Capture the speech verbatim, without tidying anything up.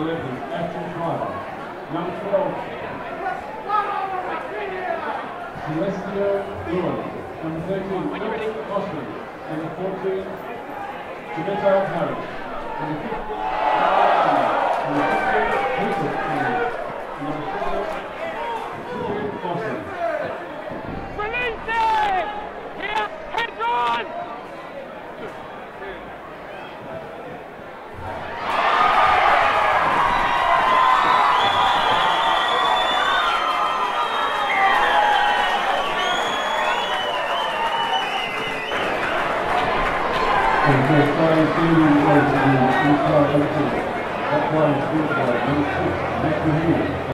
eleven, Action Driver. Number twelve, Celestia Lewis. Number thirteen, Wilson Osman. Number fourteen, Janetta Harris. Number fifteen, Number fifteen, Peter Harris. Number seven, Julian Boston. Release it! Here, heads on! And first playing Stephen Morrison, Innisfail Leprechauns. That player is good by number six, Matthew Healey.